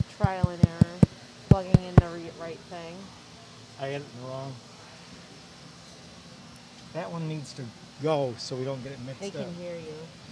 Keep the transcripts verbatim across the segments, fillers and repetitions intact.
trial and error, plugging in the re- right thing. I got it wrong. That one needs to go so we don't get it mixed They up. can hear you.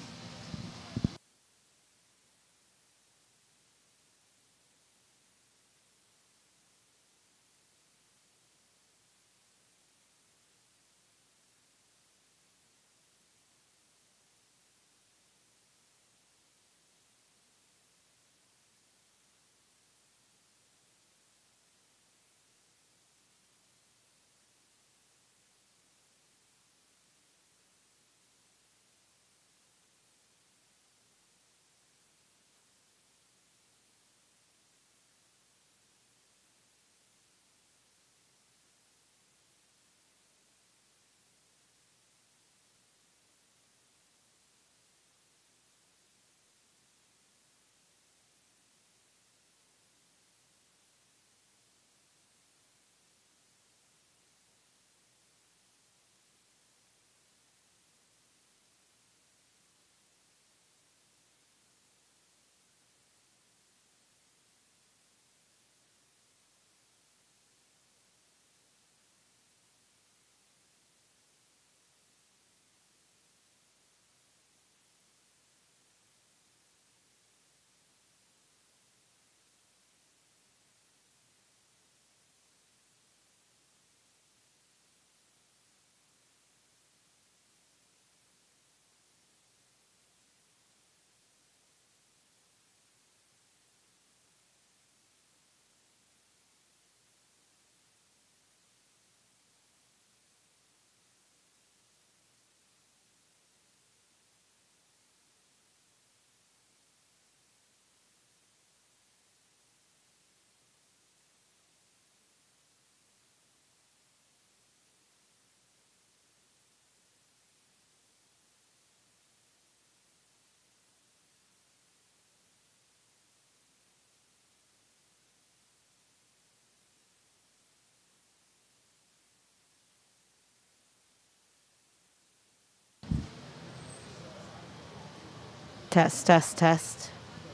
Test, test, test.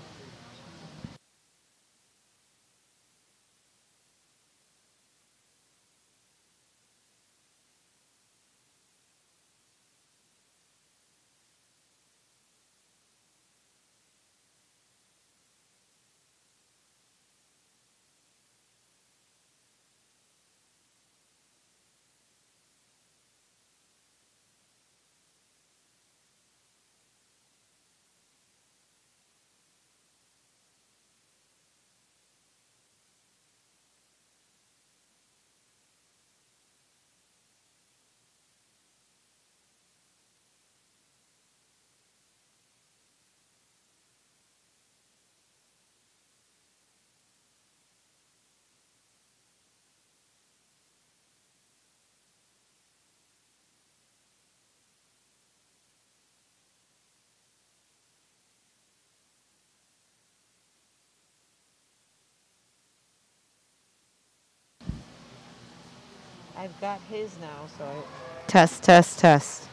I've got his now, so I... Test, test, test.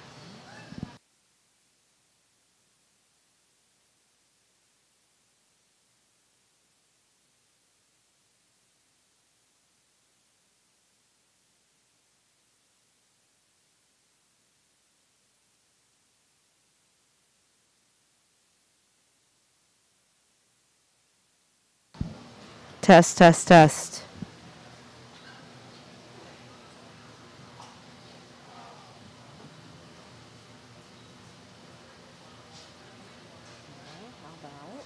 Test, test, test. How about?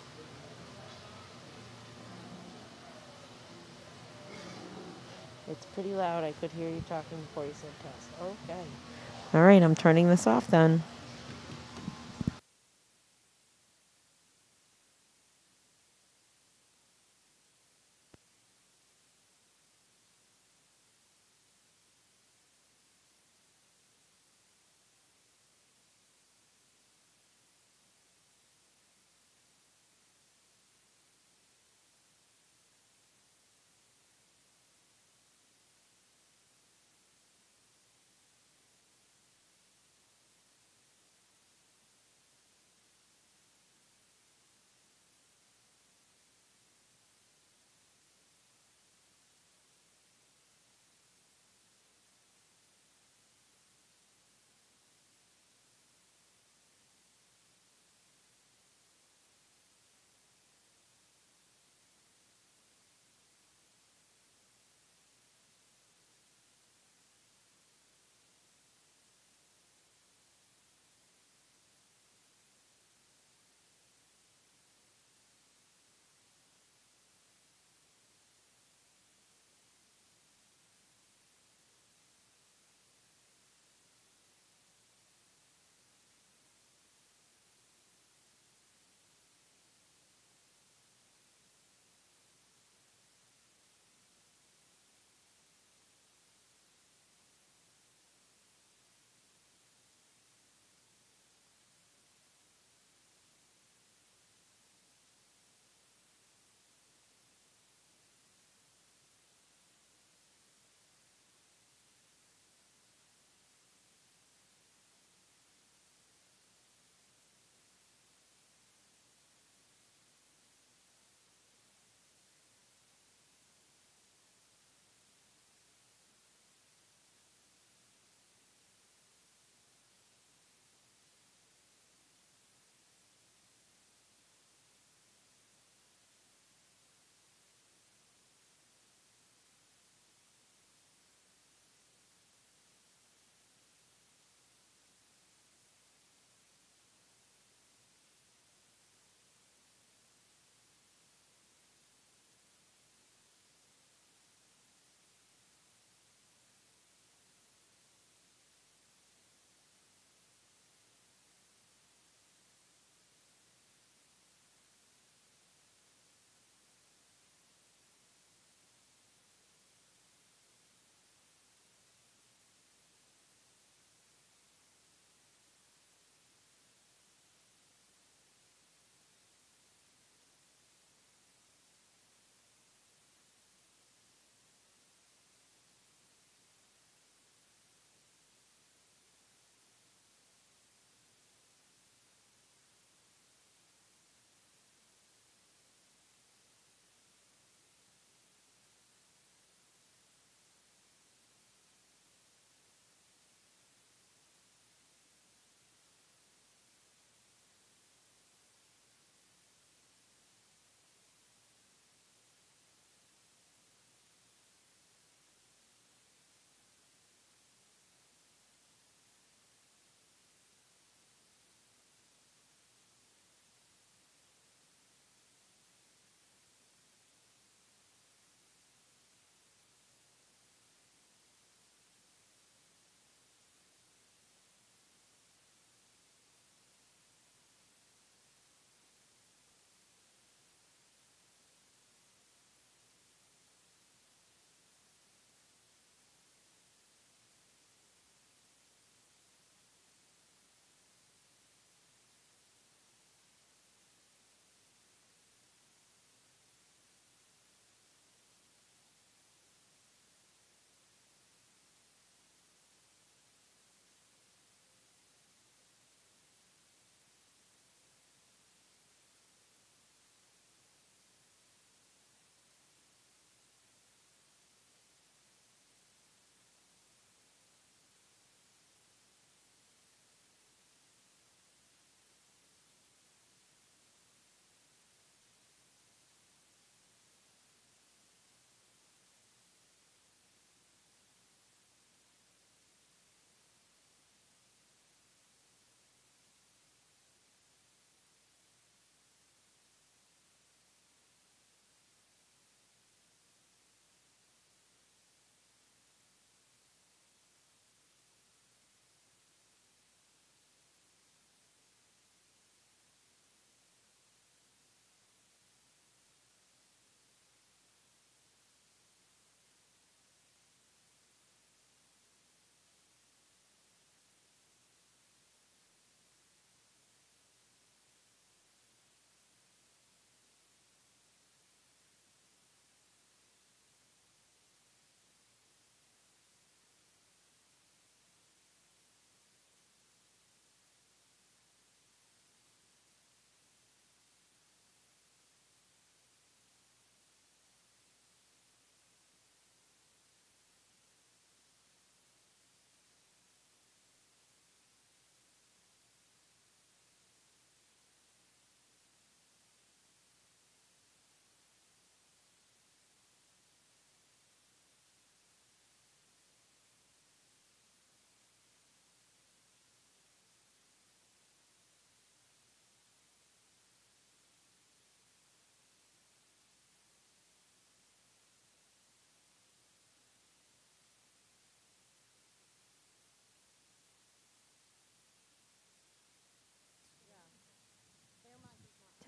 It's pretty loud. I could hear you talking before you said test. Okay. All right, I'm turning this off then.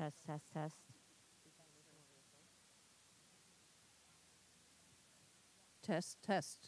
Test, test, test. Test, test.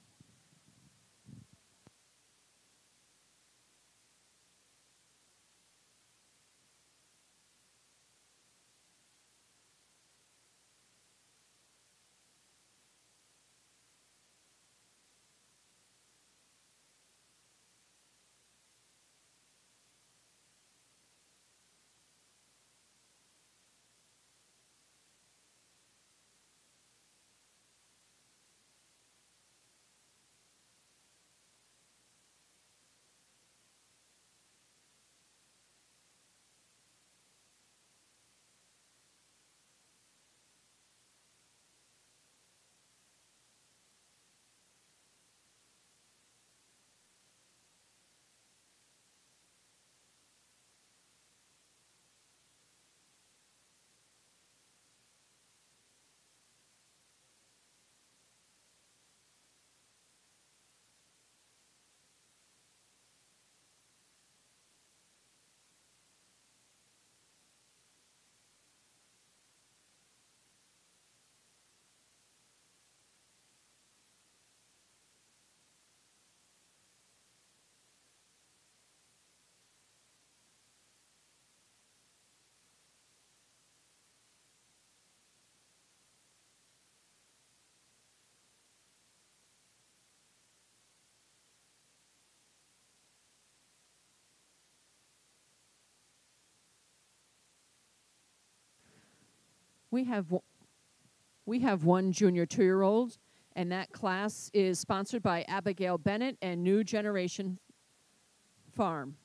We have w- we have one junior two-year-old, and that class is sponsored by Abigail Bennett and New Generation Farm.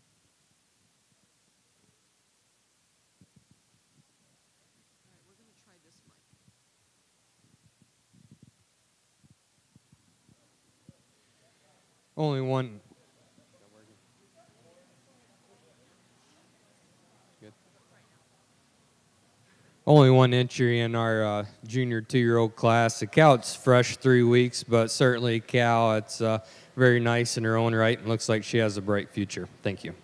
All right, we're going to try this mic. Only one. Good. Only one entry in our uh, junior two-year-old class. The Cal's fresh three weeks, but certainly Cal, it's uh, very nice in her own right and looks like she has a bright future. Thank you.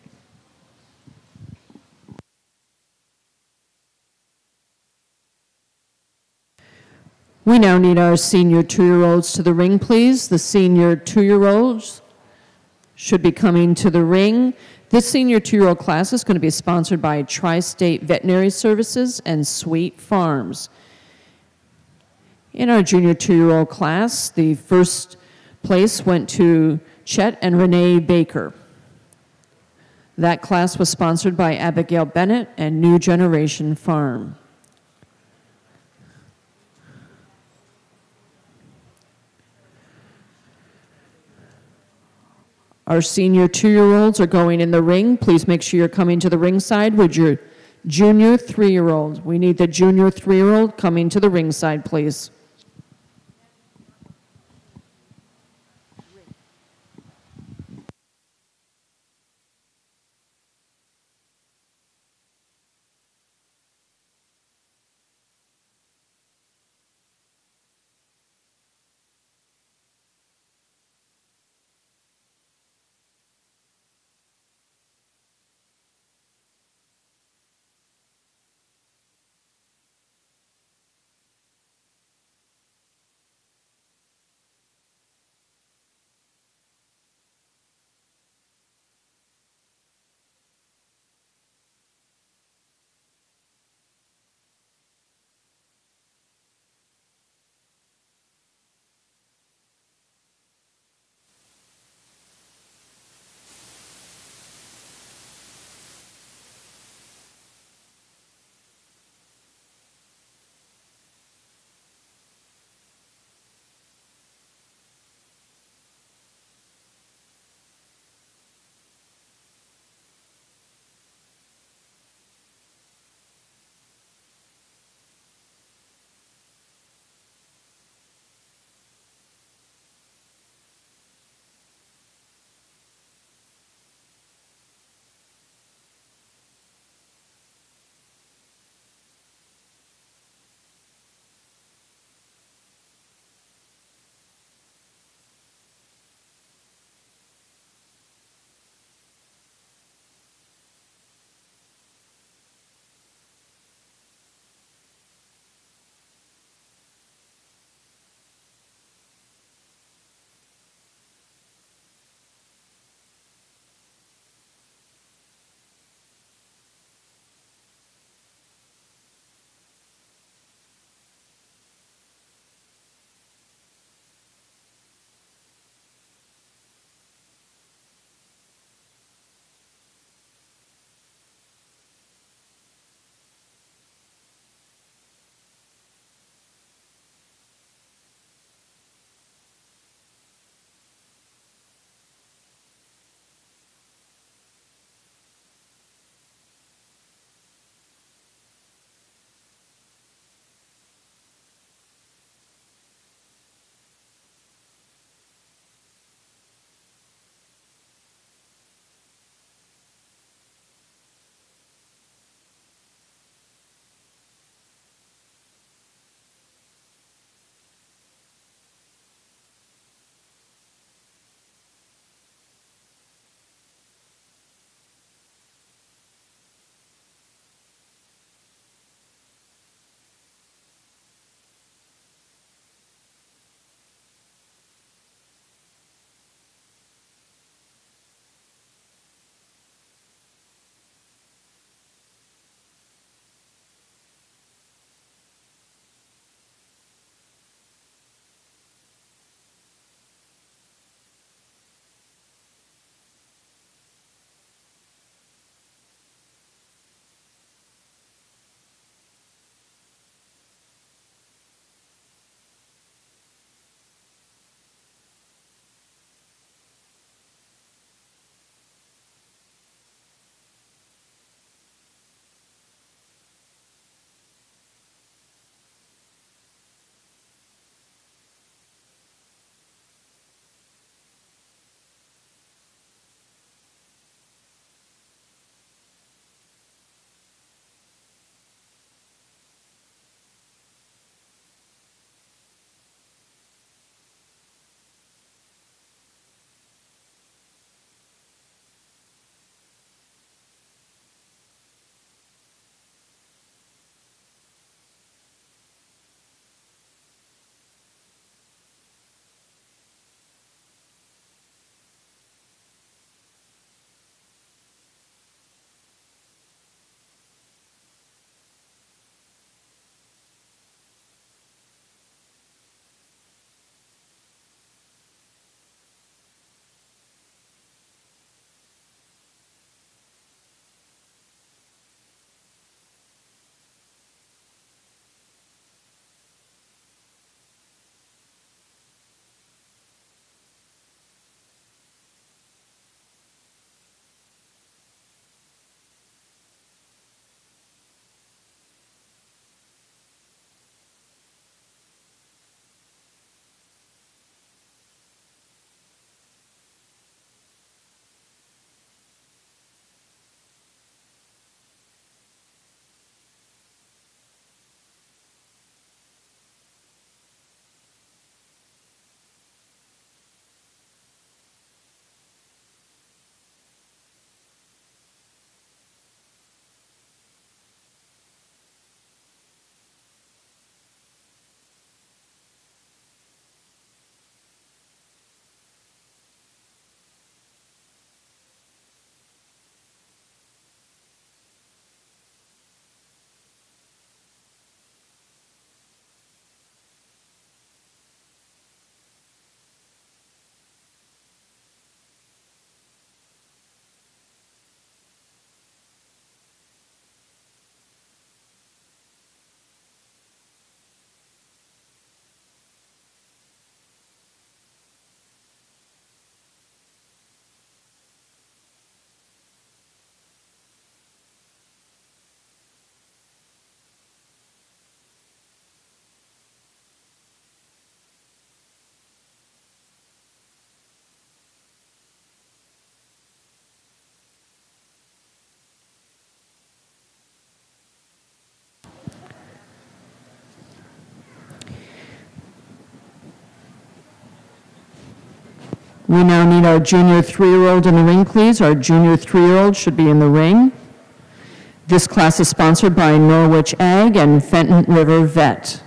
We now need our senior two-year-olds to the ring, please. The senior two-year-olds should be coming to the ring. This senior two-year-old class is going to be sponsored by Tri-State Veterinary Services and Sweet Farms. In our junior two-year-old class, the first place went to Chet and Renee Baker. That class was sponsored by Abigail Bennett and New Generation Farm. Our senior two-year-olds are going in the ring. Please make sure you're coming to the ringside with your junior three-year-old. We need the junior three-year-old coming to the ringside, please. We now need our junior three-year-old in the ring, please. Our junior three-year-old should be in the ring. This class is sponsored by Norwich Ag and Fenton River Vet.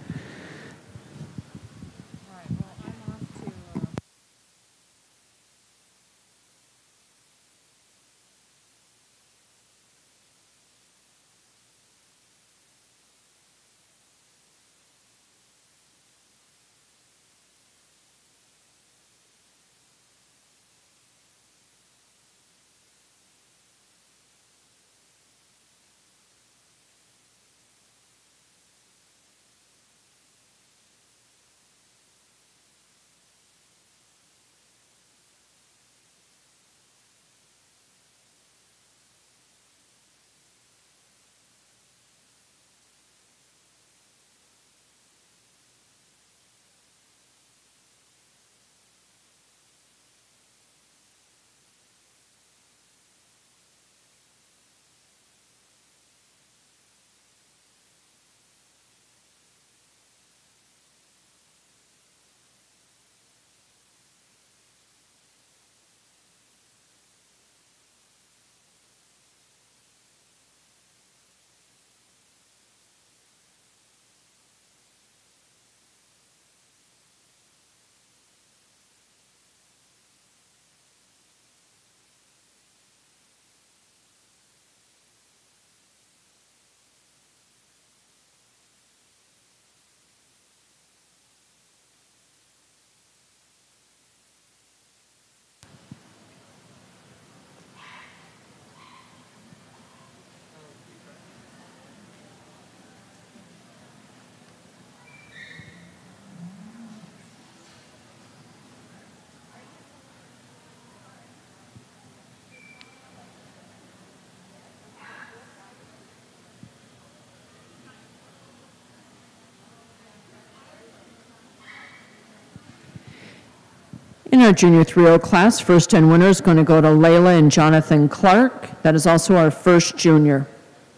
In our junior three-year-old class, first ten winner is going to go to Layla and Jonathan Clark. That is also our first junior.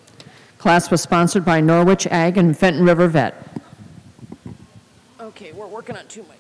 Class was sponsored by Norwich Ag and Fenton River Vet. Okay, we're working on two mics.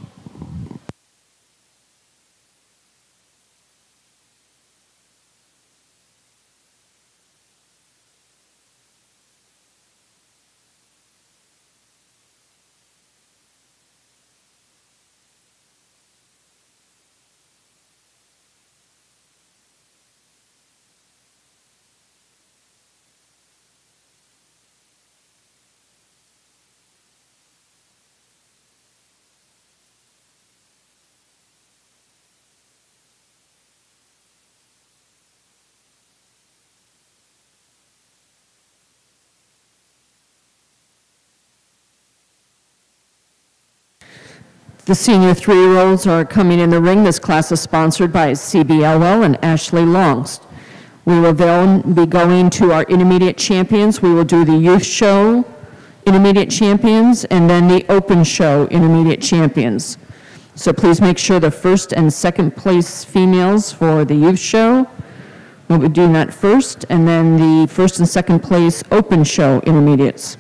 The senior three-year-olds are coming in the ring. This class is sponsored by C B L L and Ashley Longst. We will then be going to our intermediate champions. We will do the youth show intermediate champions and then the open show intermediate champions. So please make sure the first and second place females for the youth show, we'll be doing that first, and then the first and second place open show intermediates.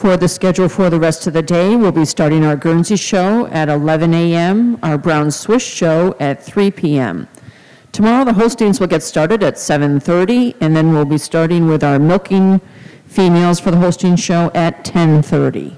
for the schedule for the rest of the day, we'll be starting our Guernsey show at eleven a m, our Brown Swiss show at three p m Tomorrow, the Holsteins will get started at seven thirty, and then we'll be starting with our milking females for the Holstein show at ten thirty.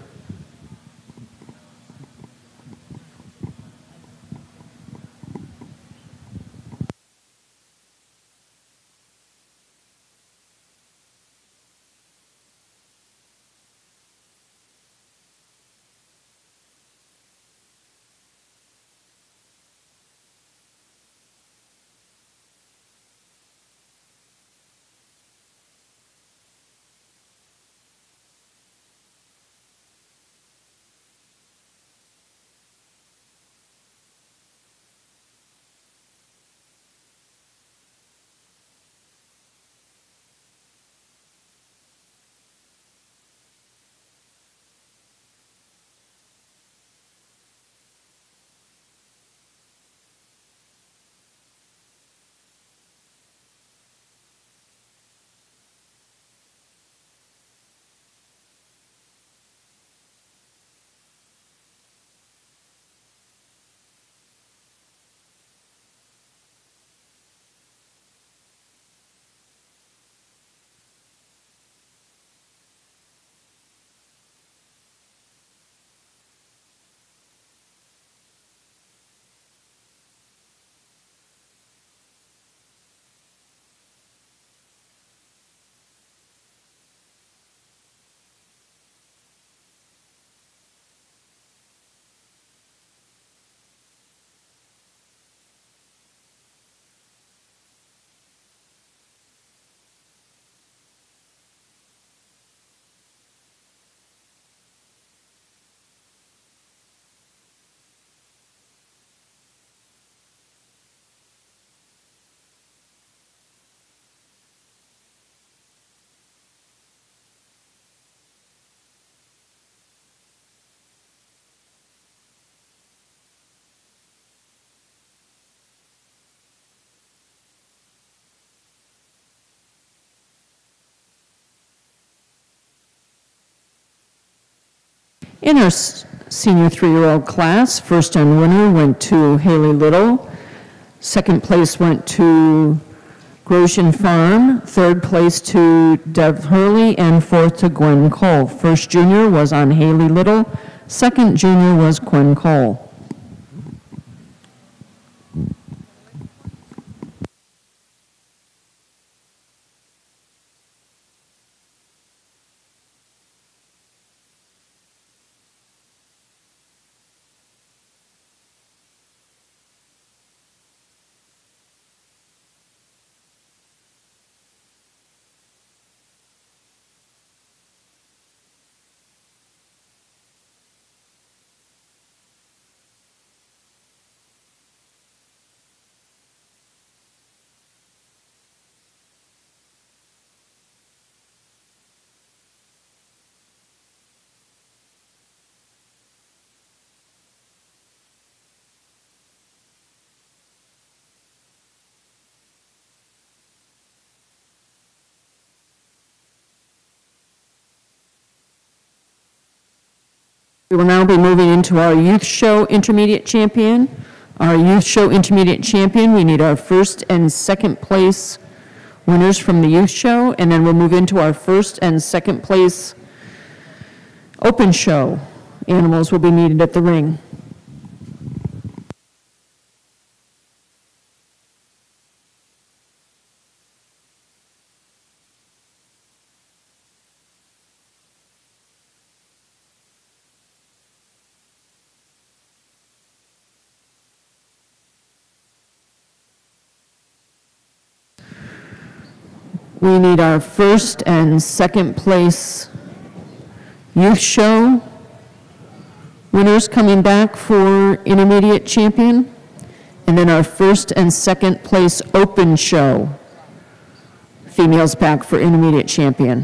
In our s- senior three-year-old class, first and winner went to Haley Little. Second place went to Grosjean Farm. Third place to Dev Hurley, and fourth to Gwen Cole. First junior was on Haley Little. Second junior was Gwen Cole. We will now be moving into our Youth Show Intermediate Champion. Our Youth Show Intermediate Champion, we need our first and second place winners from the Youth Show, and then we'll move into our first and second place Open Show. Animals will be needed at the ring. We need our first and second place Youth Show winners coming back for Intermediate Champion, and then our first and second place Open Show females back for Intermediate Champion.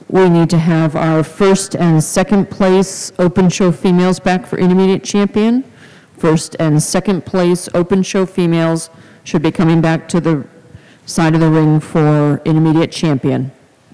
we need to have our first and second place open show females back for intermediate champion. First and second place open show females should be coming back to the side of the ring for intermediate champion.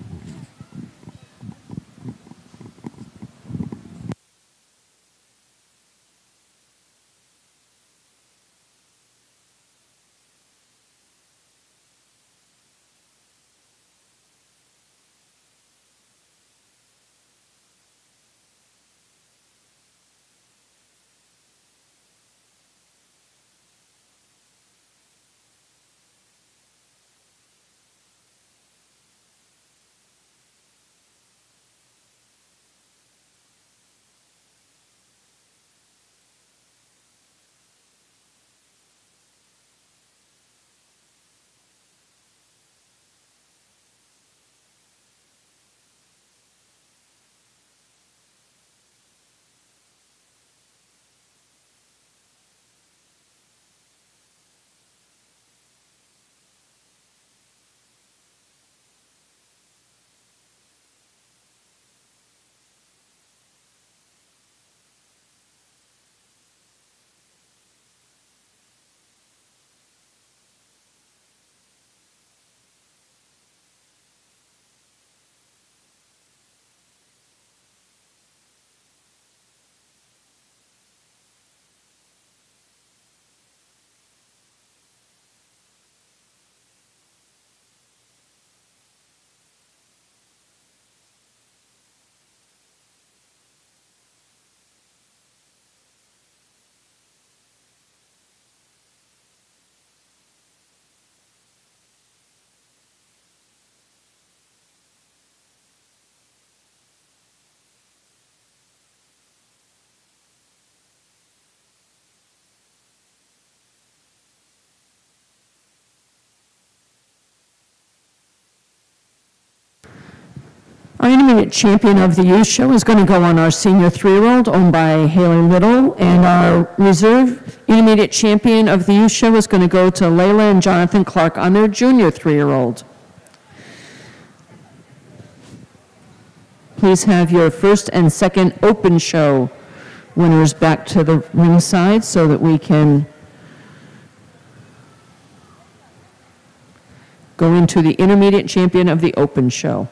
Our intermediate champion of the youth show is going to go on our senior three-year-old, owned by Haley Little, and our reserve intermediate champion of the youth show is going to go to Layla and Jonathan Clark on their junior three-year-old. Please have your first and second open show winners back to the ringside so that we can go into the intermediate champion of the open show.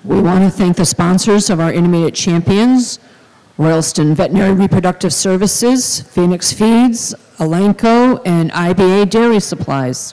We want to thank the sponsors of our intermediate champions, Royalston Veterinary Reproductive Services, Phoenix Feeds, Elanco, and I B A Dairy Supplies.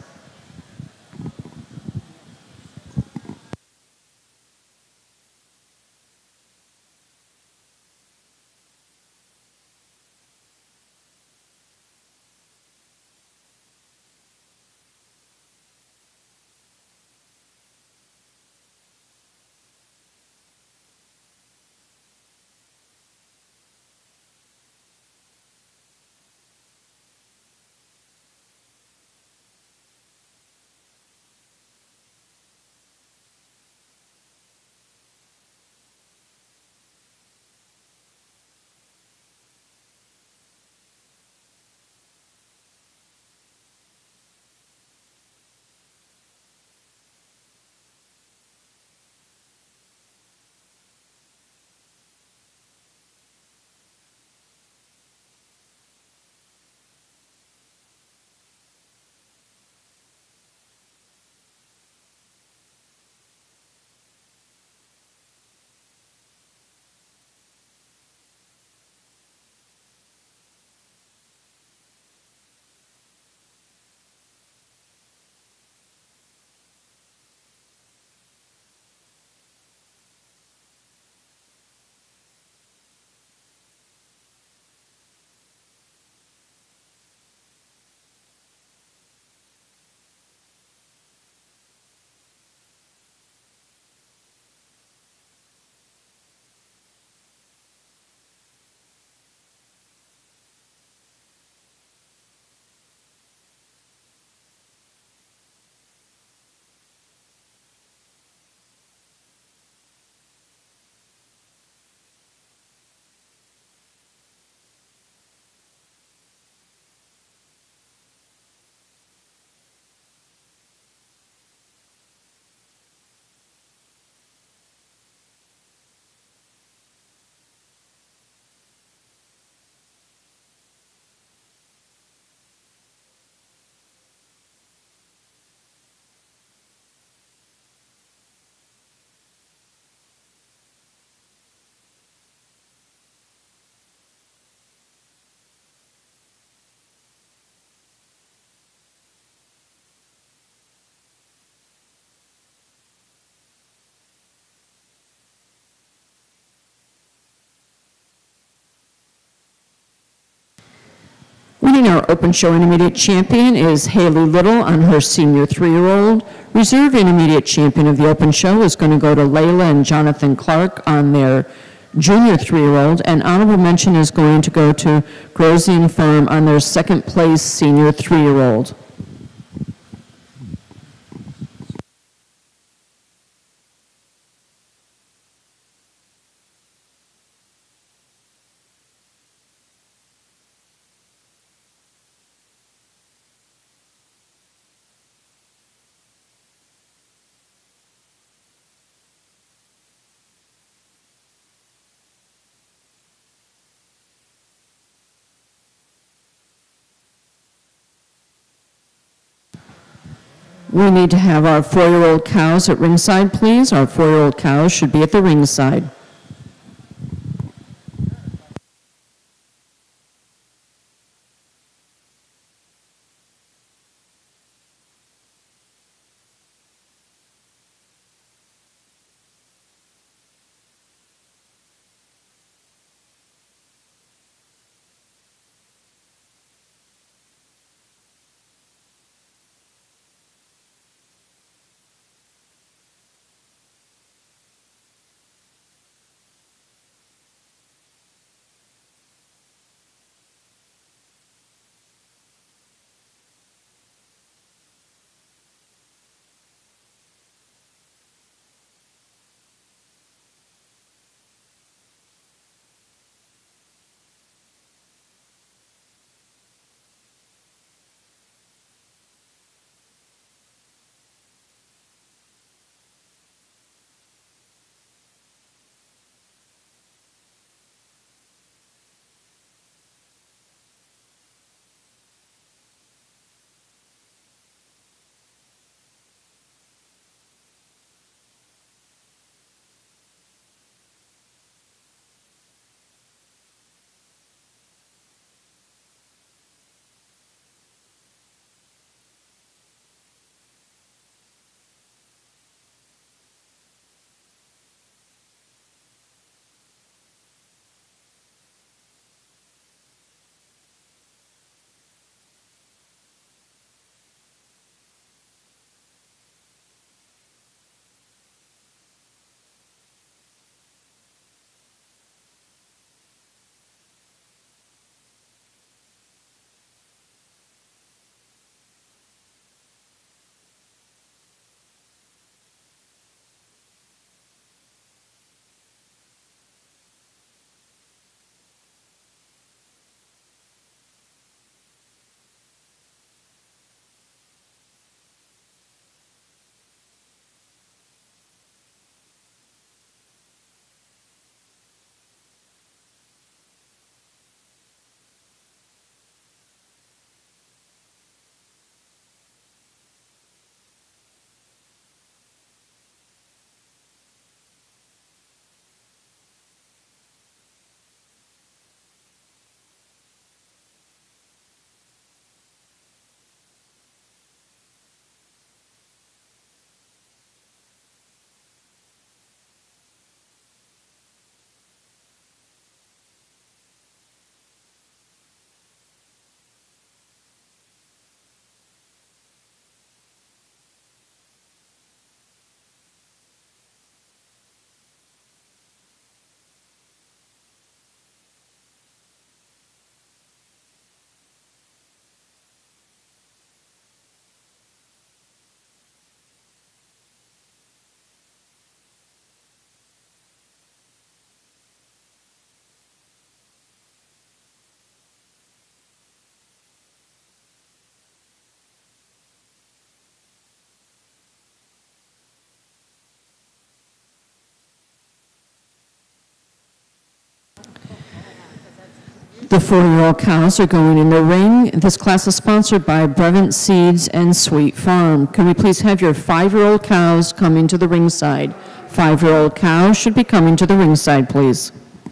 Winning our Open Show Intermediate Champion is Haley Little on her senior three-year-old. Reserve Intermediate Champion of the Open Show is going to go to Layla and Jonathan Clark on their junior three-year-old, and honorable mention is going to go to Grosian Farm on their second place senior three-year-old. We need to have our four-year-old cows at ringside, please. Our four-year-old cows should be at the ringside. The four-year-old cows are going in the ring. This class is sponsored by Brevant Seeds and Sweet Farm. Can we please have your five-year-old cows coming to the ringside? Five-year-old cows should be coming to the ringside, please.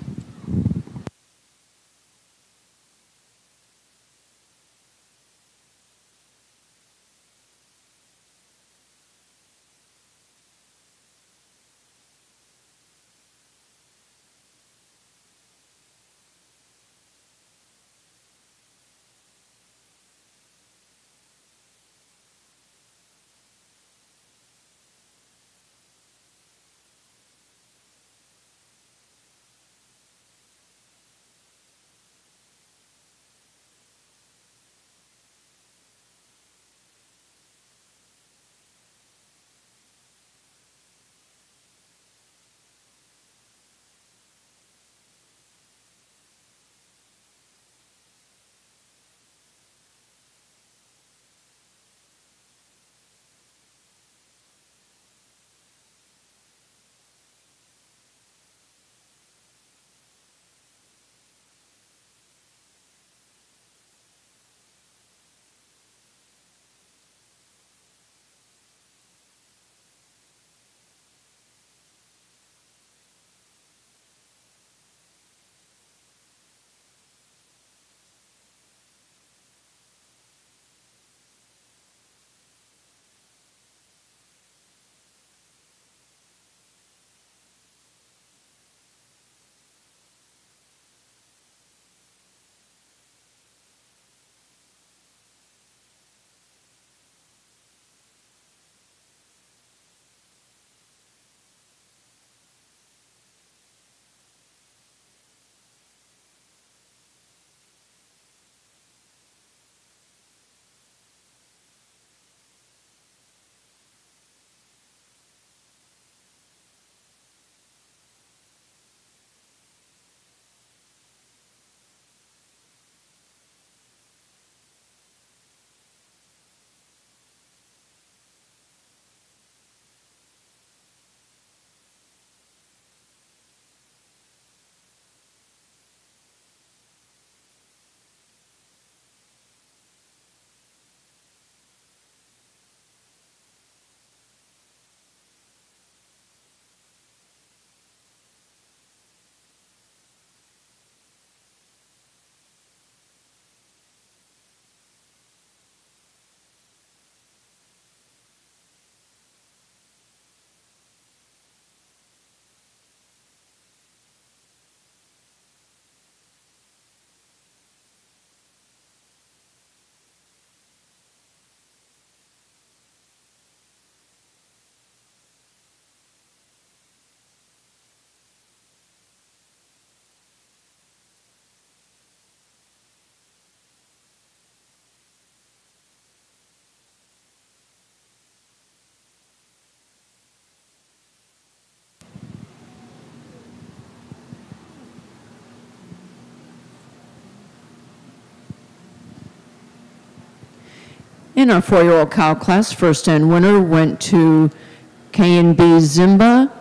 In our four-year-old cow class, first and winner went to K and B Zimba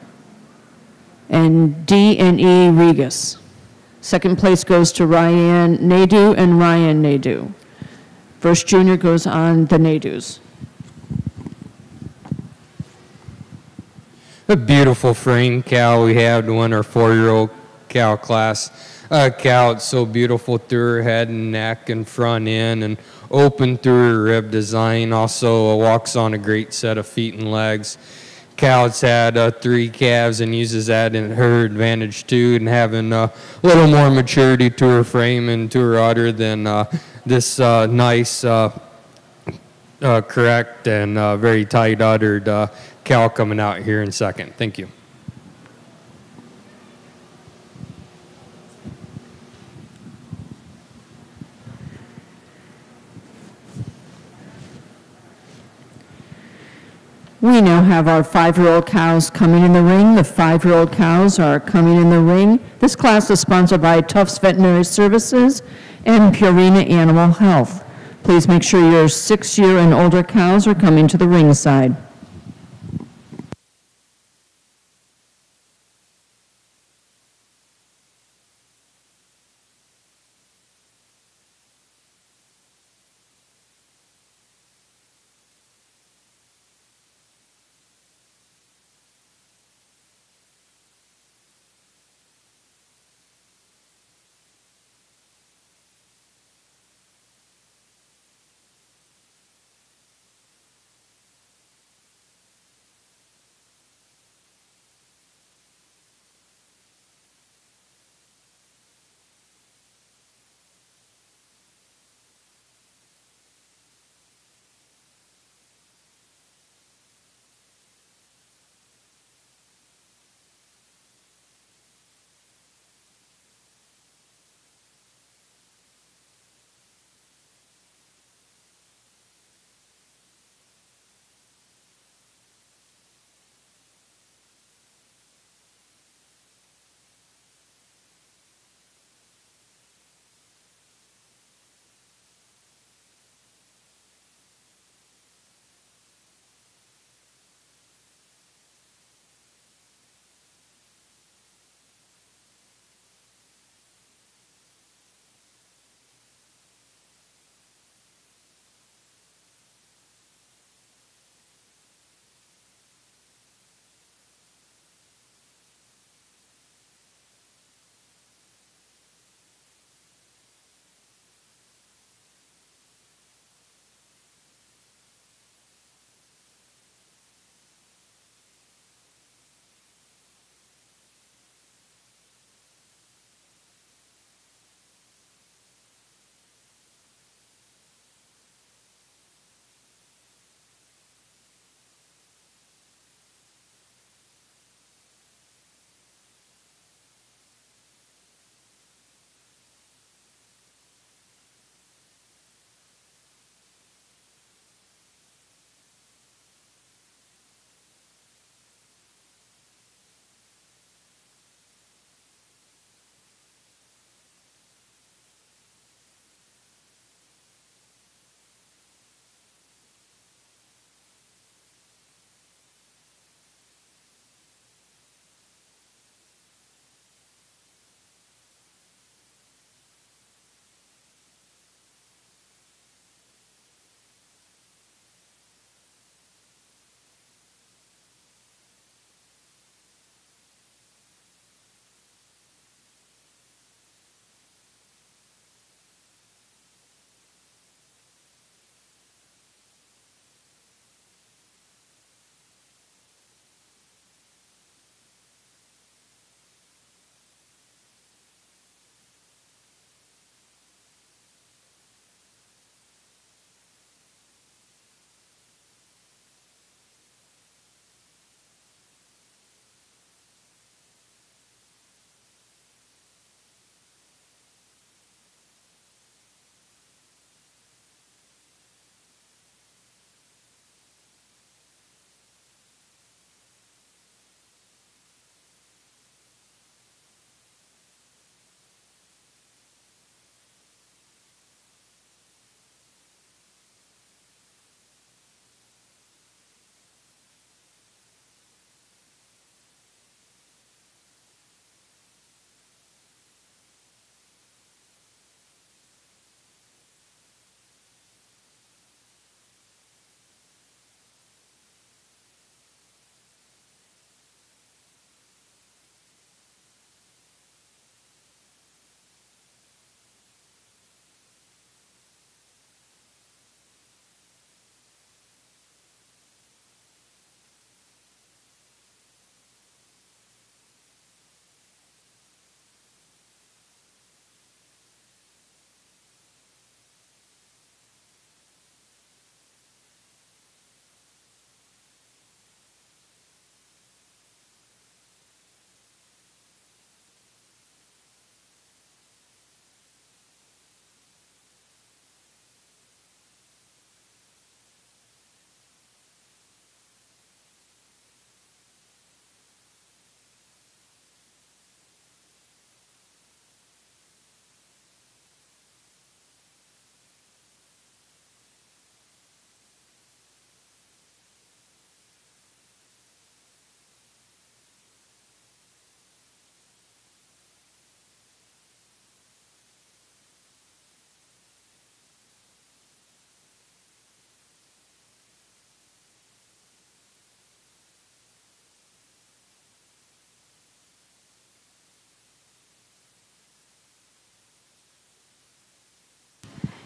and D and E Regas. Second place goes to Ryan Nadu and Ryan Nadu. First junior goes on the Nadus. A beautiful frame cow we have to win our four-year-old cow class. Uh, cow, it's so beautiful through her head and neck and front end and open through her rib design. Also uh, walks on a great set of feet and legs. Cow's had uh, three calves and uses that in her advantage too, and having uh, a little more maturity to her frame and to her udder than uh, this uh, nice, uh, uh, correct, and uh, very tight uddered uh, cow coming out here in second. Thank you. We now have our five-year-old cows coming in the ring. The five-year-old cows are coming in the ring. This class is sponsored by Tufts Veterinary Services and Purina Animal Health. Please make sure your six-year and older cows are coming to the ringside.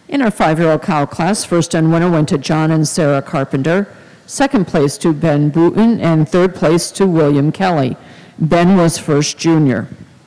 In our five-year-old cow class, first and winner went to John and Sarah Carpenter, second place to Ben Booten, and third place to William Kelly. Ben was first junior.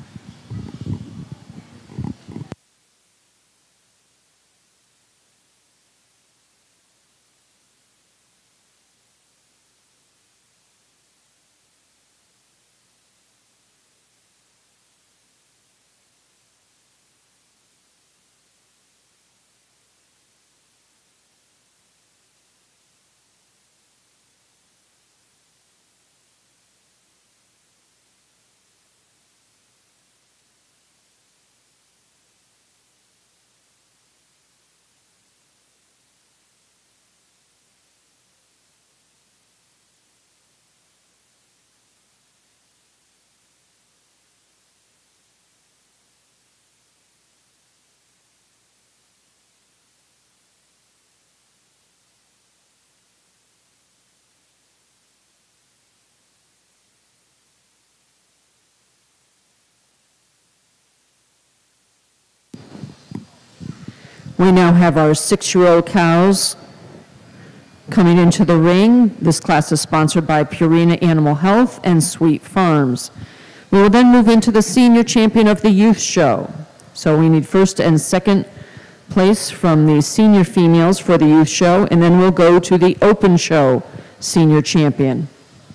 We now have our six-year-old cows coming into the ring. This class is sponsored by Purina Animal Health and Sweet Farms. We will then move into the senior champion of the youth show. So we need first and second place from the senior females for the youth show, and then we'll go to the open show senior champion.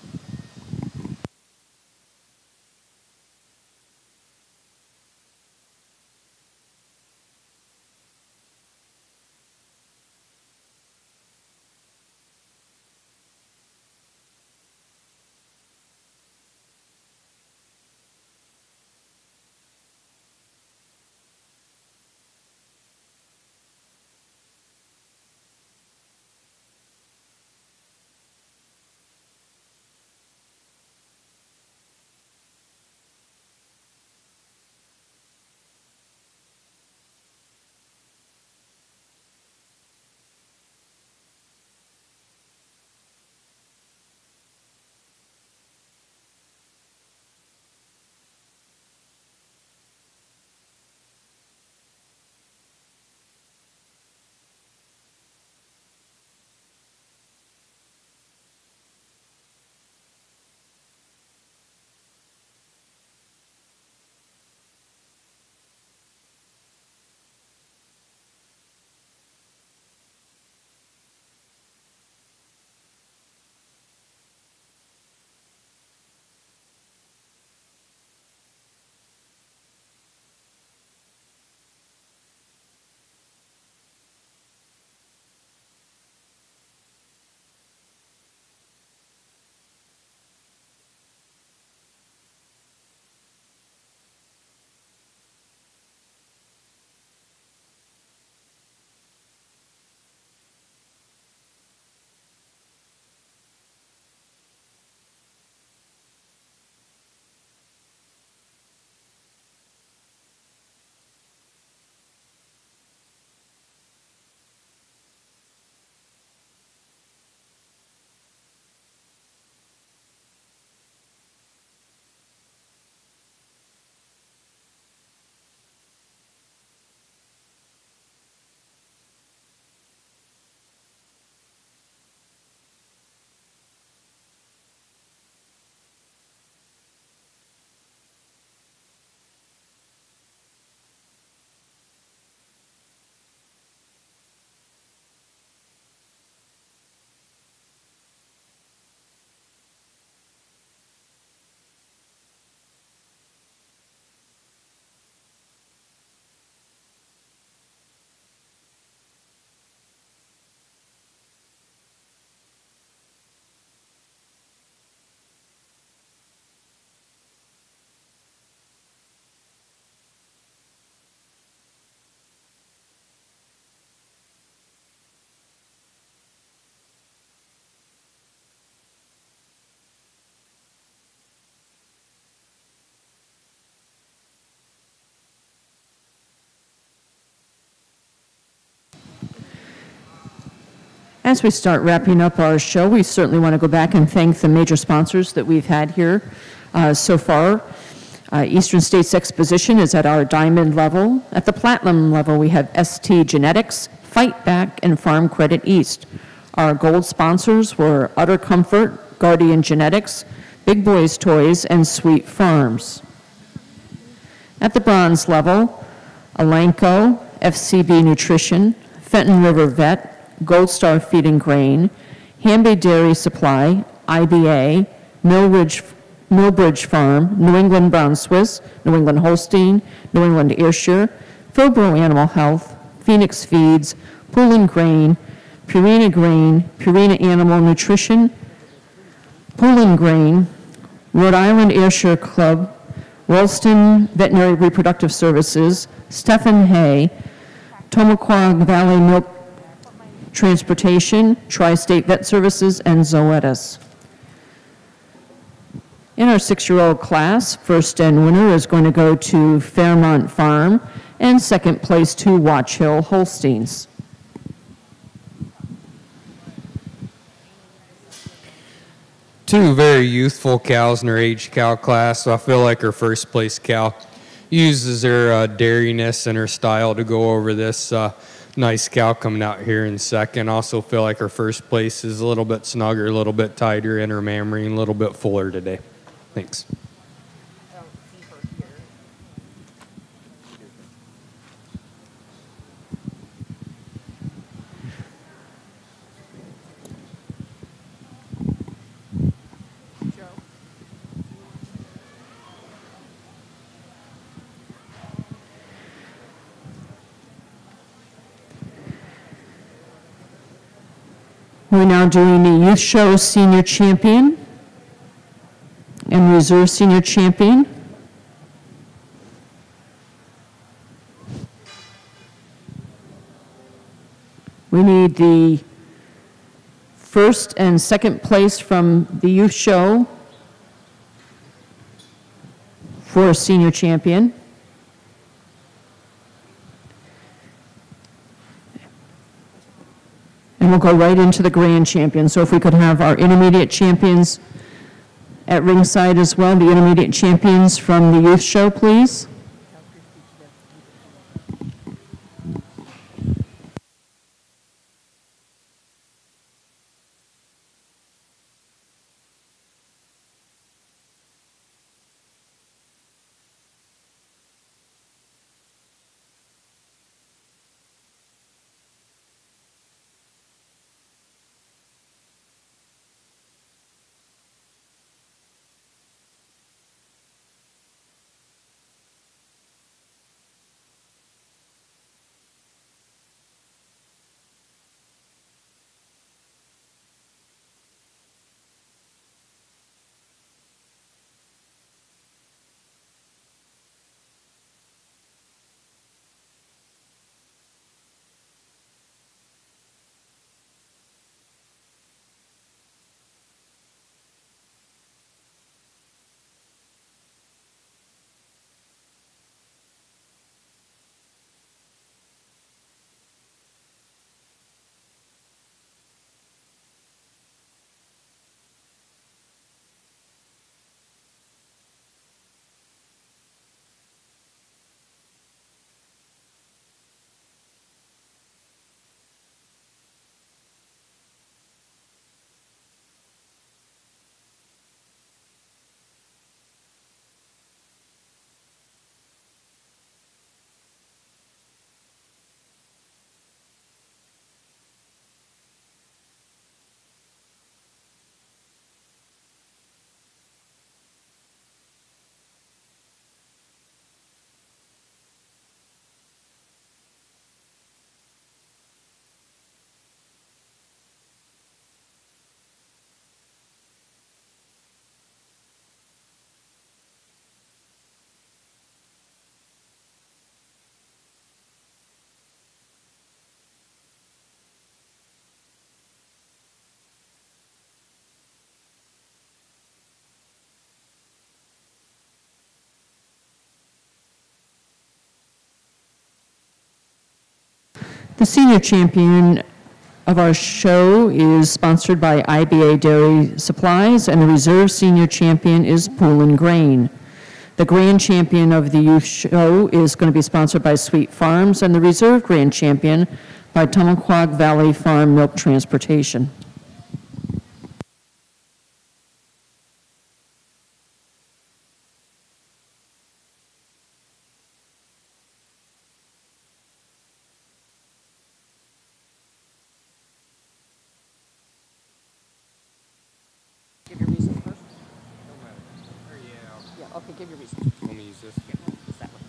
As we start wrapping up our show, we certainly want to go back and thank the major sponsors that we've had here uh, so far. Uh, Eastern States Exposition is at our diamond level. At the platinum level, we have S T Genetics, Fight Back, and Farm Credit East. Our gold sponsors were Utter Comfort, Guardian Genetics, Big Boys Toys, and Sweet Farms. At the bronze level, Elanco, F C B Nutrition, Fenton River Vet, Gold Star Feed and Grain, Hamby Dairy Supply, I B A, Millridge, Millbridge Farm, New England Brown Swiss, New England Holstein, New England Ayrshire, Philbro Animal Health, Phoenix Feeds, Poulin Grain, Purina Grain, Purina Animal Nutrition, Poulin Grain, Rhode Island Ayrshire Club, Ralston Veterinary Reproductive Services, Stephen Hay, Tomaquag Valley Milk Transportation, Tri-State Vet Services, and Zoetis. In our six-year-old class, first and winner is going to go to Fairmont Farm, and second place to Watch Hill Holsteins. Two very youthful cows in her age cow class, so I feel like her first place cow uses her uh, dairyness and her style to go over this uh, nice cow coming out here in second. Also feel like her first place is a little bit snugger, a little bit tighter in her mammary, and a little bit fuller today. Thanks. We're now doing the Youth Show Senior Champion and Reserve Senior Champion. We need the first and second place from the Youth Show for a Senior Champion. And we'll go right into the Grand Champion. So if we could have our intermediate champions at ringside as well, the intermediate champions from the Youth Show, please. The senior champion of our show is sponsored by I B A Dairy Supplies, and the reserve senior champion is Poulin Grain. The grand champion of the youth show is going to be sponsored by Sweet Farms, and the reserve grand champion by Tumaquag Valley Farm Milk Transportation. Give your reason first. Yeah, okay, give your reason. Let me use this. Just that one.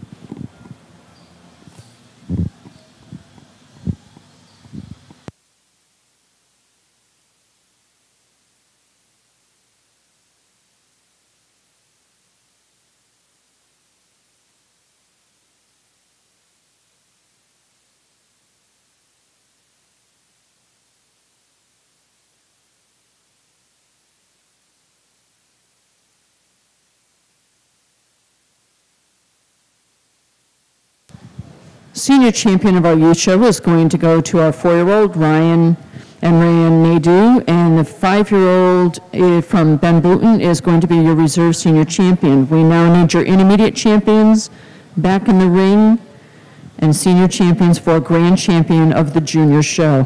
Senior champion of our youth show is going to go to our four-year-old, Ryan and Rayan Nadeau, and the five-year-old eh, from Ben Booten is going to be your reserve senior champion. We now need your intermediate champions back in the ring and senior champions for grand champion of the junior show.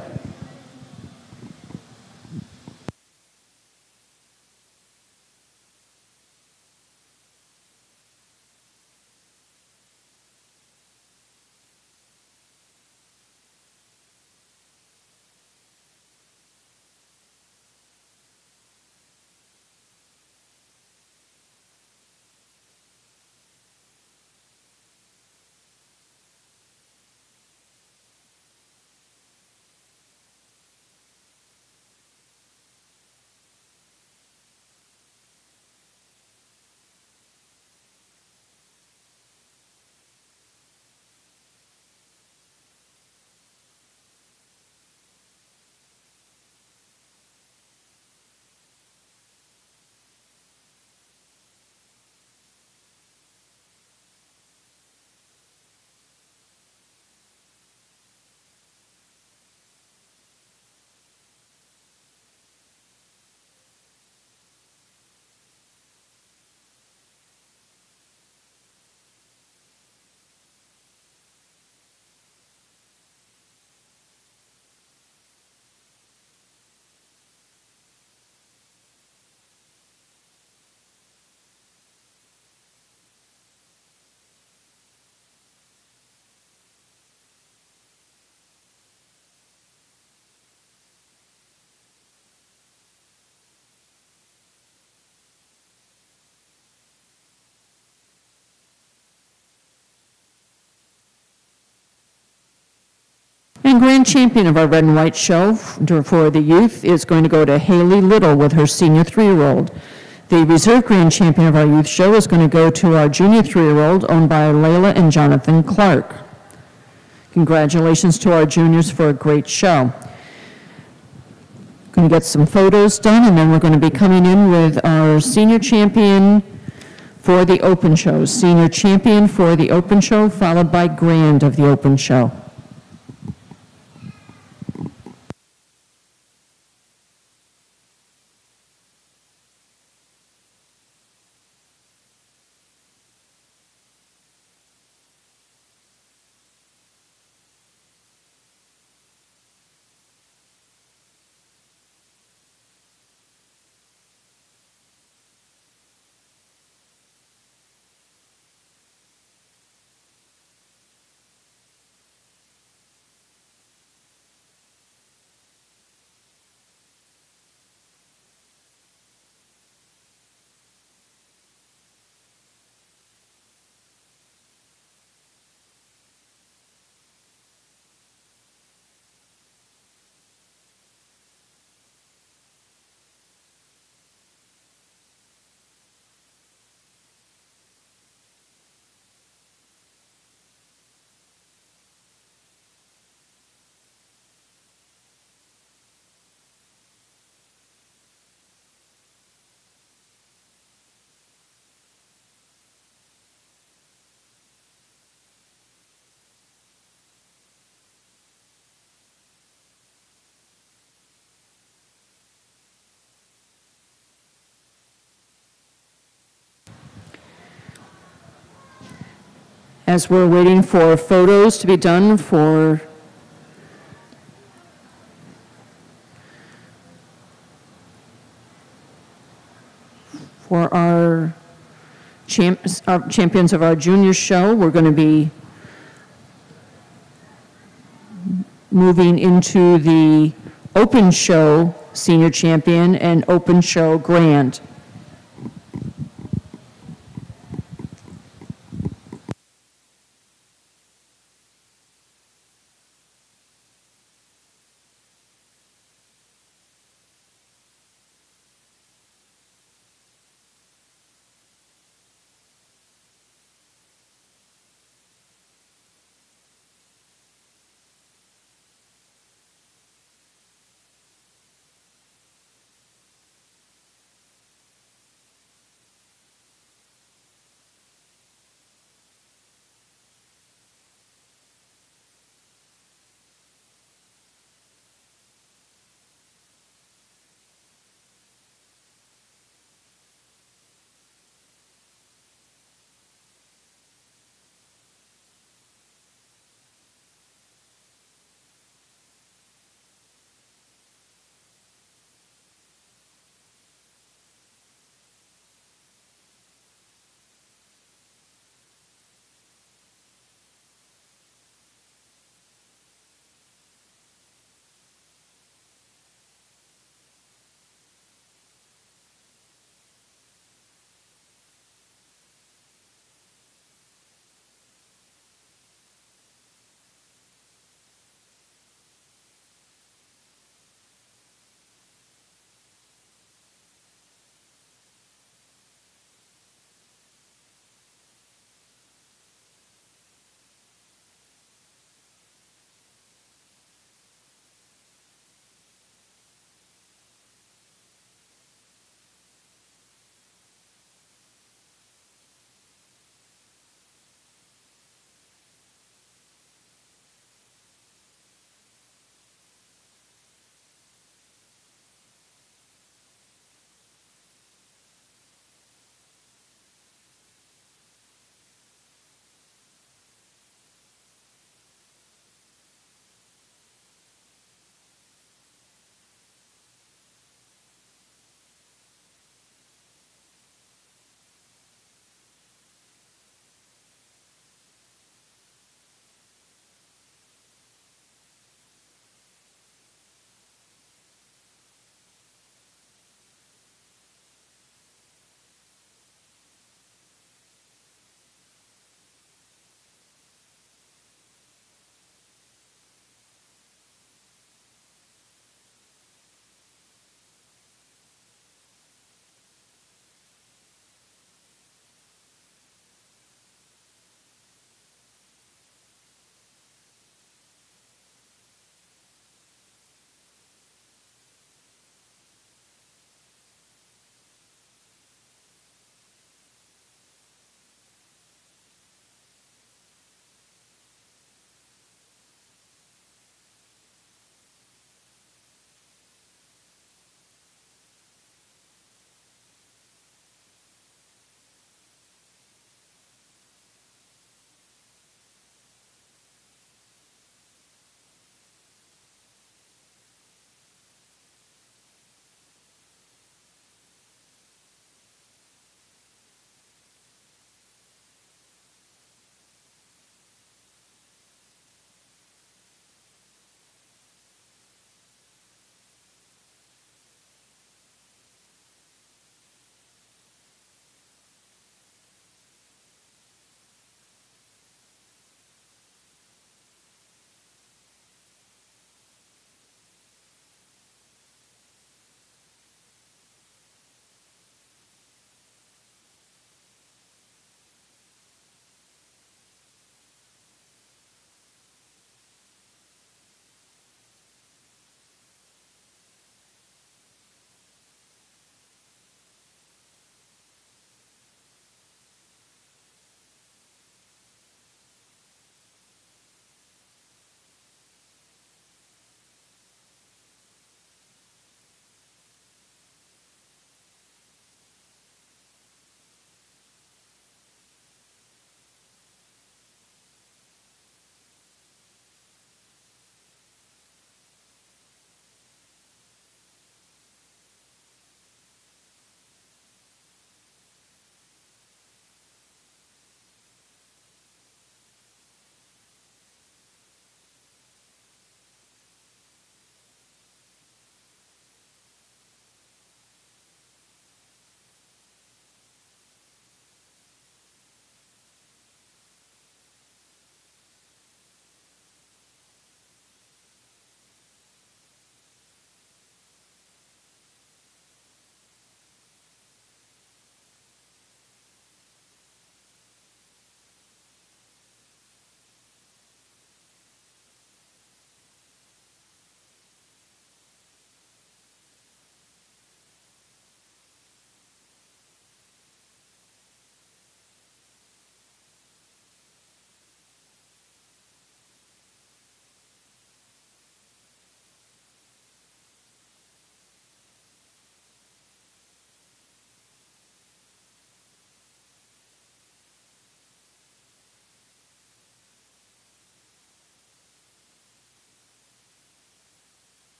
And grand champion of our red and white show for the youth is going to go to Haley Little with her senior three-year-old. The reserve grand champion of our youth show is going to go to our junior three-year-old owned by Layla and Jonathan Clark. Congratulations to our juniors for a great show. Going to get some photos done, and then we're going to be coming in with our senior champion for the open show. Senior champion for the open show, followed by grand of the open show. as we're waiting for photos to be done for for our, champs, our champions of our junior show, we're going to be moving into the open show senior champion and open show grand.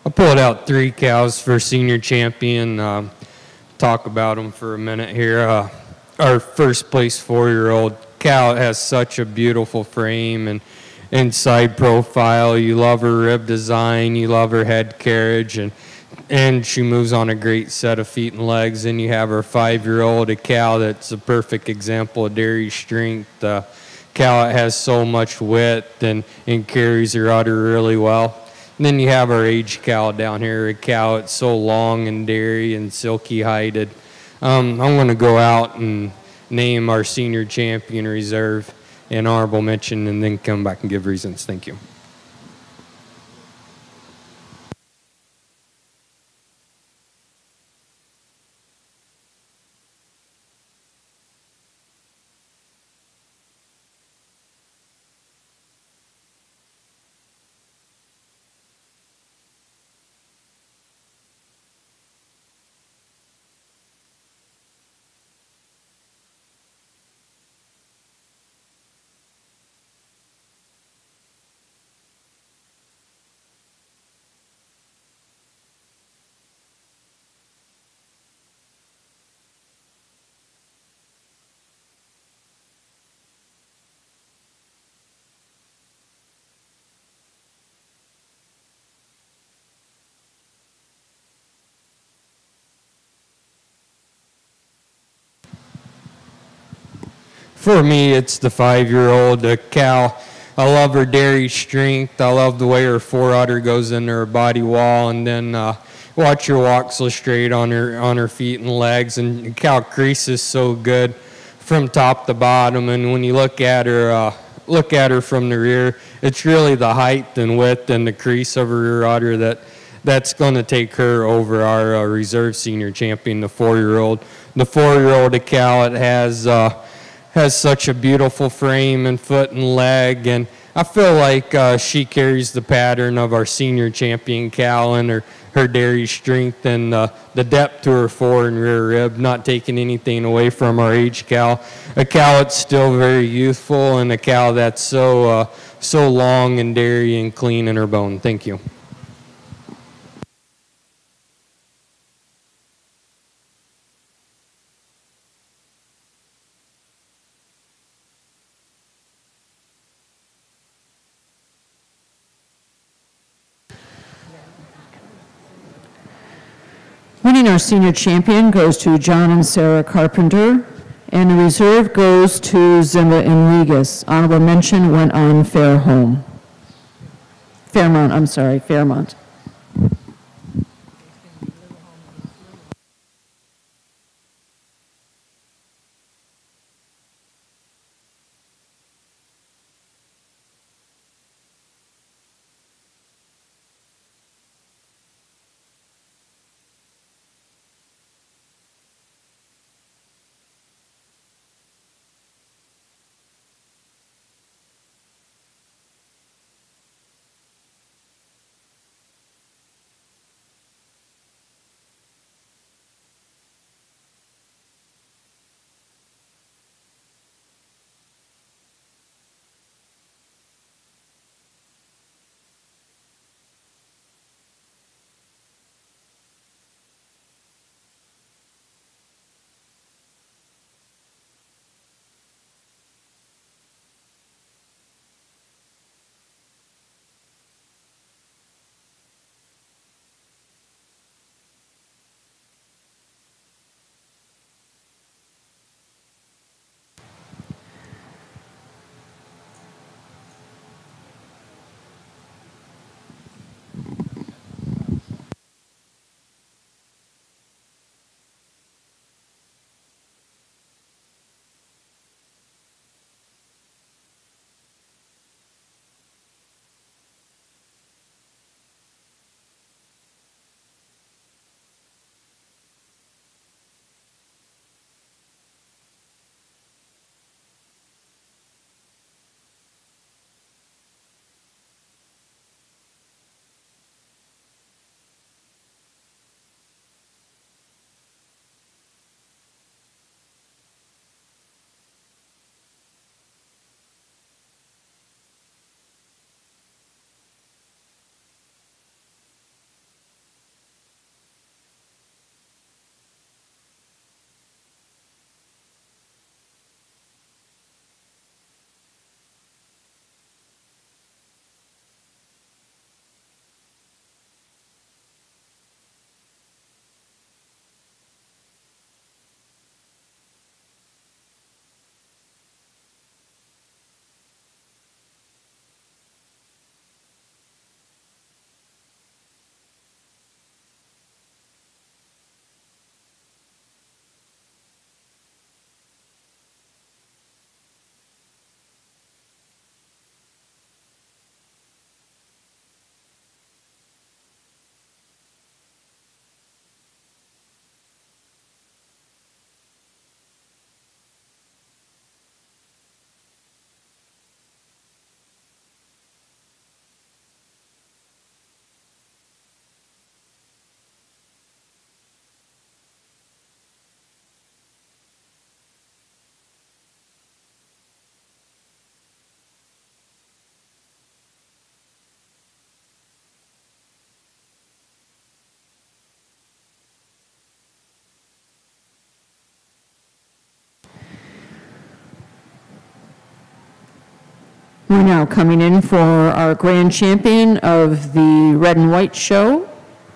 I pulled out three cows for senior champion. Um, talk about them for a minute here. Uh, our first place four-year-old cow has such a beautiful frame and inside profile. You love her rib design. You love her head carriage, and and she moves on a great set of feet and legs. And you have her five-year-old, a cow that's a perfect example of dairy strength. Uh, cow that has so much width and, and carries her udder really well. And then you have our age cow down here, a cow that's so long and dairy and silky hided. Um, I'm going to go out and name our senior champion reserve and honorable mention, and then come back and give reasons. Thank you. For me, it's the five-year-old uh, cow. I love her dairy strength. I love the way her fore udder goes into her body wall, and then uh, watch her walk so straight on her on her feet and legs. And the cow creases so good from top to bottom. And when you look at her, uh, look at her from the rear, it's really the height and width and the crease of her rear udder that that's going to take her over our uh, reserve senior champion, the four-year-old. The four-year-old, a cow, it has. Uh, has such a beautiful frame and foot and leg, and I feel like uh, she carries the pattern of our senior champion cow and her, her dairy strength and uh, the depth to her fore and rear rib, not taking anything away from our age cow. A cow that's still very youthful and a cow that's so, uh, so long and dairy and clean in her bone. Thank you. Winning our senior champion goes to John and Sarah Carpenter, and the reserve goes to Zimba Enriquez. Honorable mention went on Fairholm. Fairmont, I'm sorry, Fairmont. We're now coming in for our grand champion of the red and white show.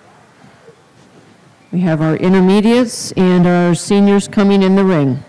We have our intermediates and our seniors coming in the ring.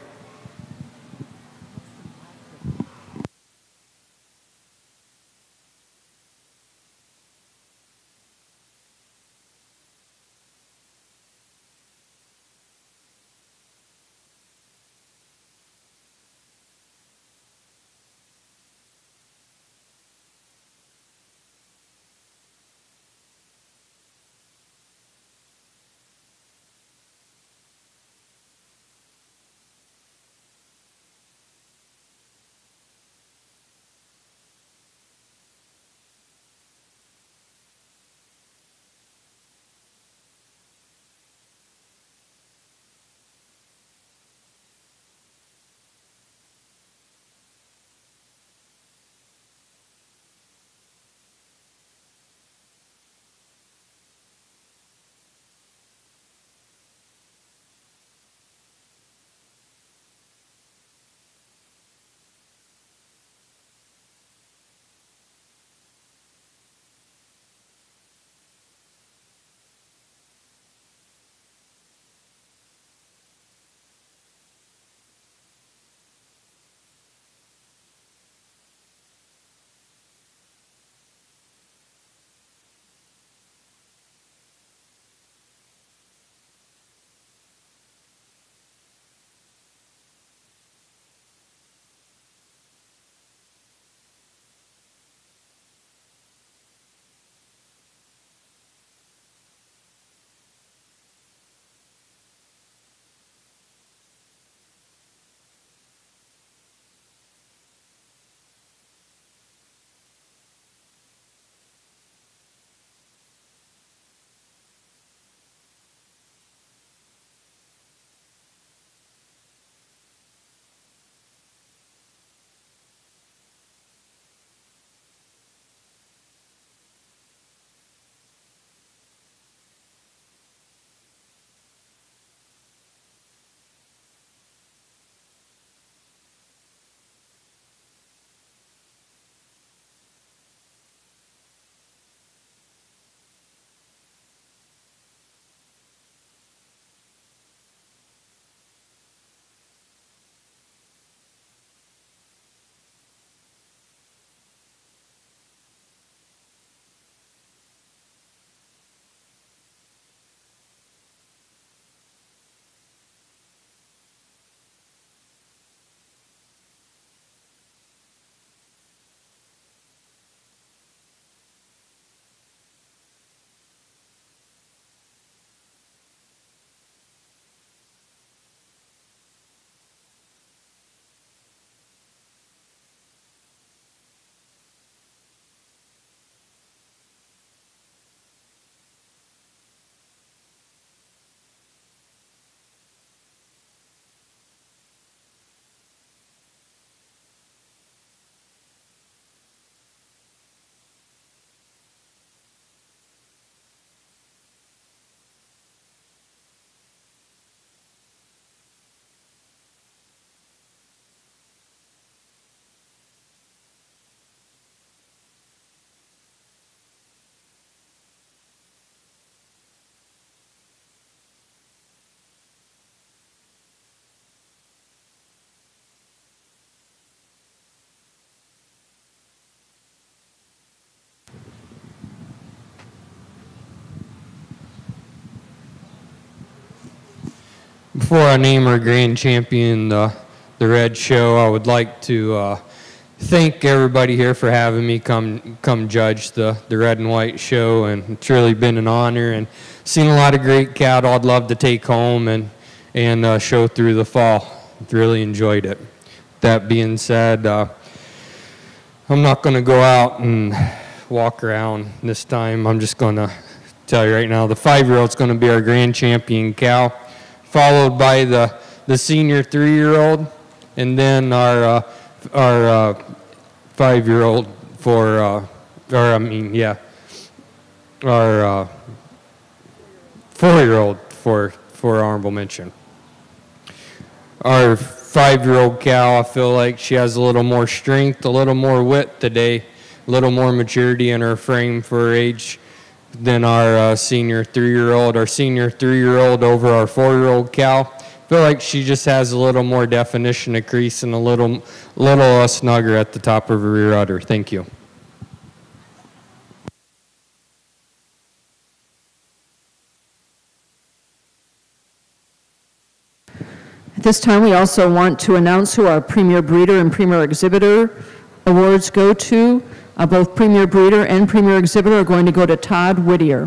Before I name our grand champion, the, the Red Show, I would like to uh, thank everybody here for having me come come judge the, the Red and White Show, and it's really been an honor and seen a lot of great cattle I'd love to take home and, and uh, show through the fall. Really enjoyed it. That being said, uh, I'm not going to go out and walk around this time. I'm just going to tell you right now, the five-year-old's going to be our grand champion cow, followed by the, the senior three-year-old, and then our, uh, our uh, five-year-old for, uh, or I mean, yeah, our uh, four-year-old for, for honorable mention. Our five-year-old cow, I feel like she has a little more strength, a little more width today, a little more maturity in her frame for her age than our uh, senior three-year-old. Our senior three-year-old over our four-year-old cow, I feel like she just has a little more definition of crease and a little, little uh, snugger at the top of her rear udder. Thank you. At this time, we also want to announce who our Premier Breeder and Premier Exhibitor awards go to. Uh, both Premier Breeder and Premier Exhibitor are going to go to Todd Whittier.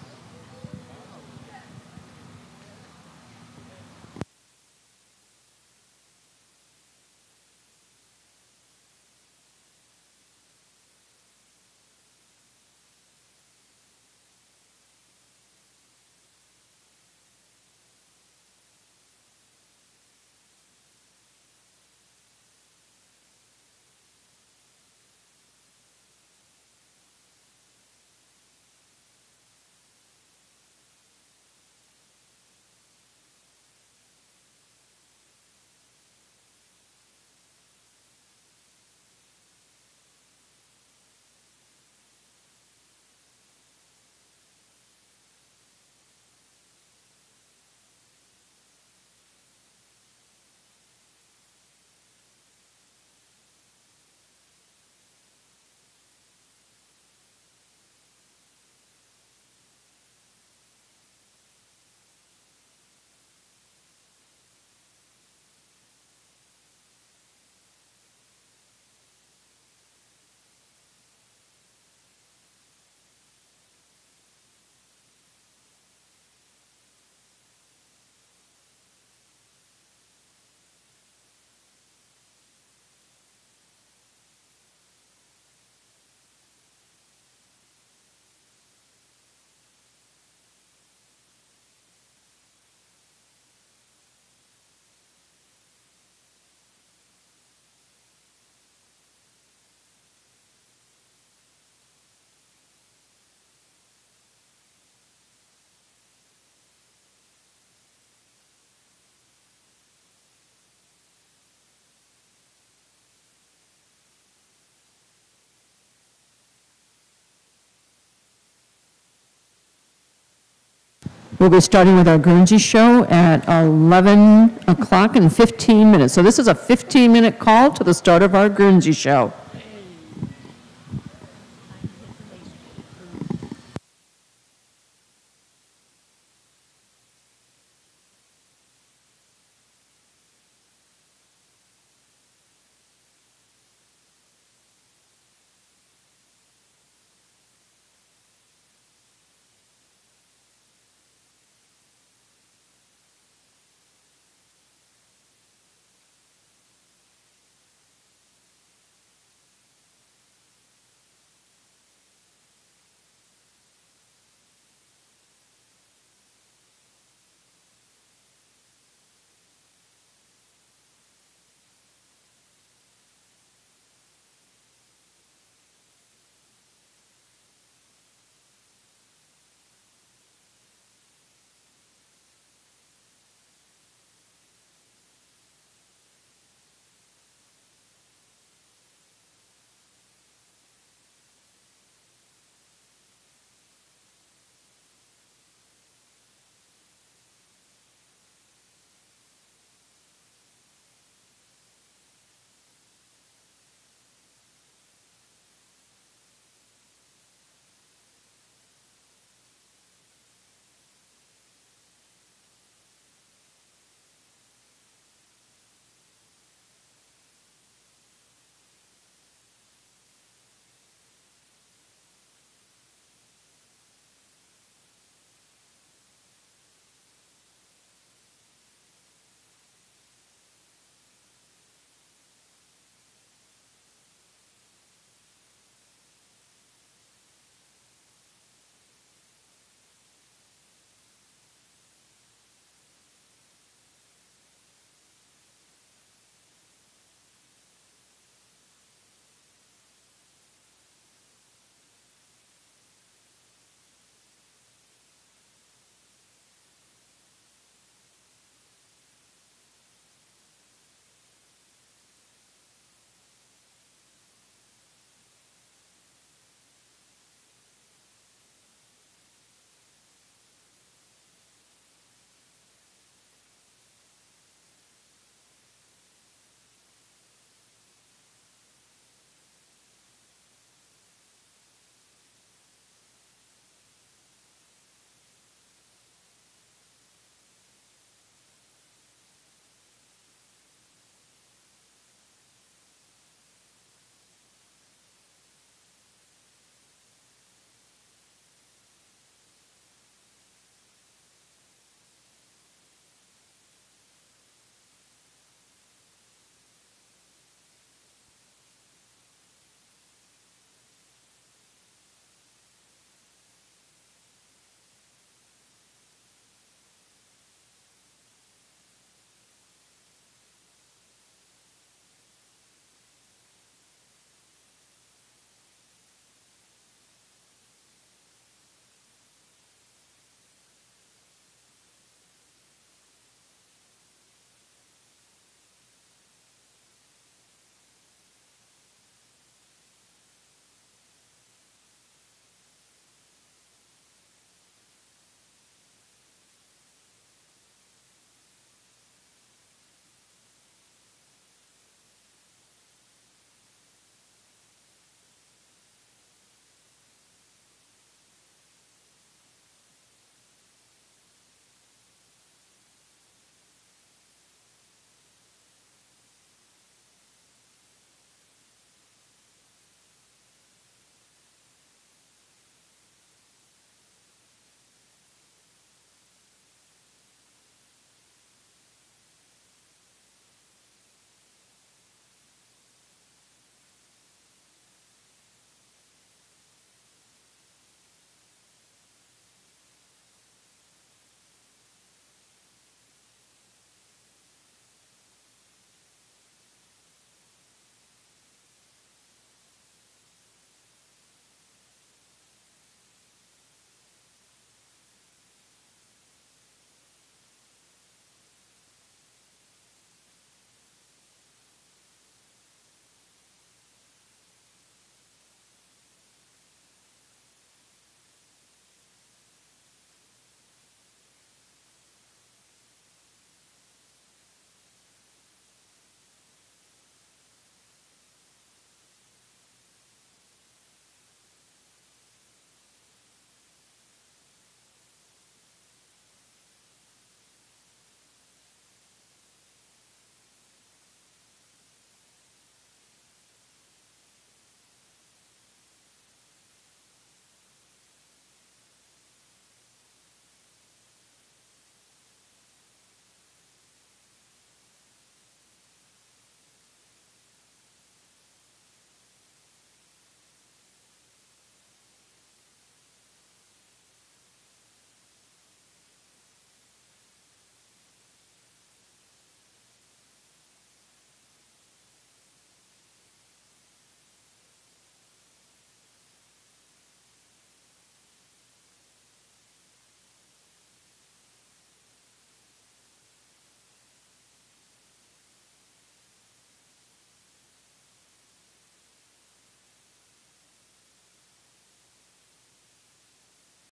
We'll be starting with our Guernsey show at eleven o'clock and fifteen minutes. So this is a fifteen minute call to the start of our Guernsey show.